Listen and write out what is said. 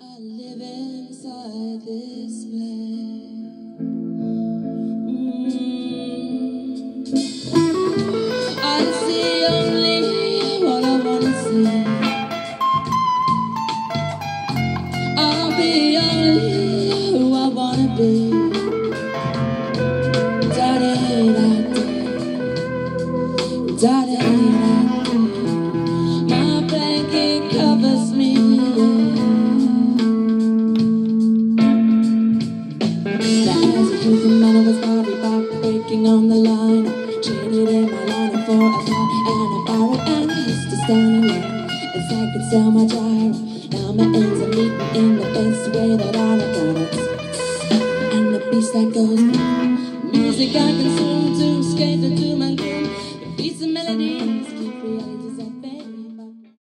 I live inside this place. I see only what I wanna see. I'll be only who I wanna be. My blanket covers me. As a youth and man, I was body back breaking on the line. I traded in my line for a fly and a barrel, and I used to stand alone as I could sell my gyro. Now my ends are meeting in the best way that I got it. And the beast that goes, music I consume to escape the